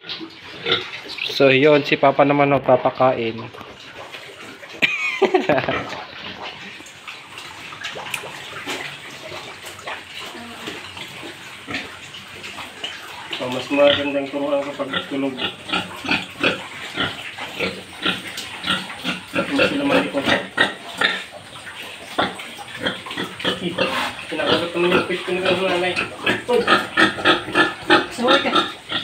So yun, si Papa naman magpapakain. So, mas magandang turuan kapag tulog. Mas naman ito. Kinakagat naman yung pit ko na ng nanay. Saway ka.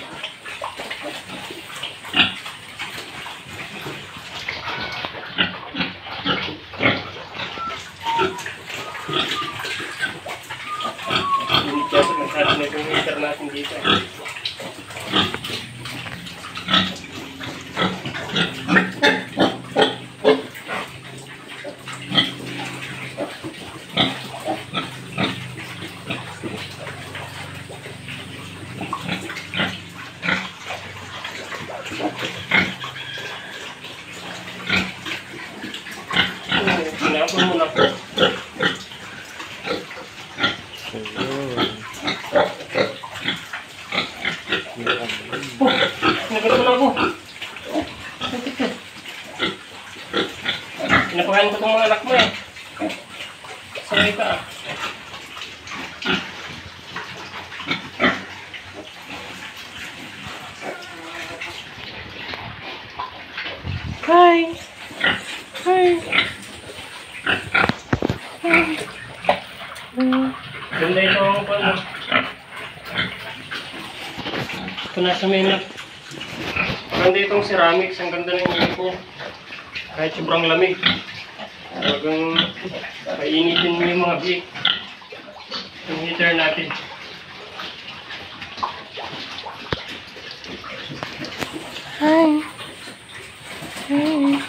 Hindi kasi nagsabi na yung heater natin dito. Sinapon mo na po. Nagkaroon na ako. Pinapakain ko itong mga anak mo eh. Sorry ka ah. Hi! Hi! Ganda ito ang pala. Ito nasa mainap. Ganda itong ceramics. Ang ganda na yung init niya. Kahit sobrang lamig. Talagang painitin mo yung mga big. Yung heater natin. Hi! Hi!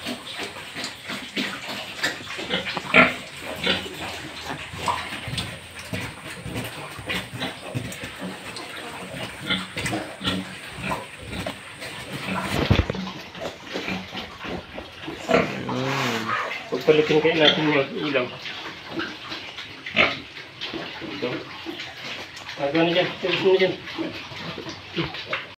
Pagpalitin kayo natin yung ilaw. Ito. Agaw na dyan. Tilis mo na dyan.